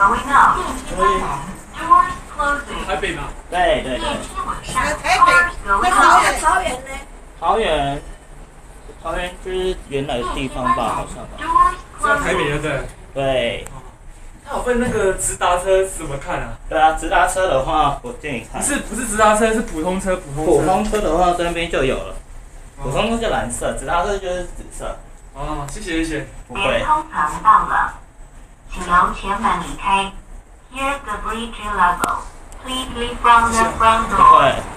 going up. ，Doors closing. 台北嘛。 对对对。 电梯往上台 ，Doors 北， going 那 up. 桃园呢？ 桃园就是原来的地方吧，好像吧。 Doors 在台北 closing. 就对了。 对。 它有分那个直达车怎么看啊？ 对啊，直达车的话，我建议看。 不是直达车，是普通车， 普通车的话，这边就有了。普通车就蓝色，直达车就是紫色。 哦，谢谢。 不会。 连通层到了，请由前门离开。Here's the bridge level. Please leave from the front 不 door. 会。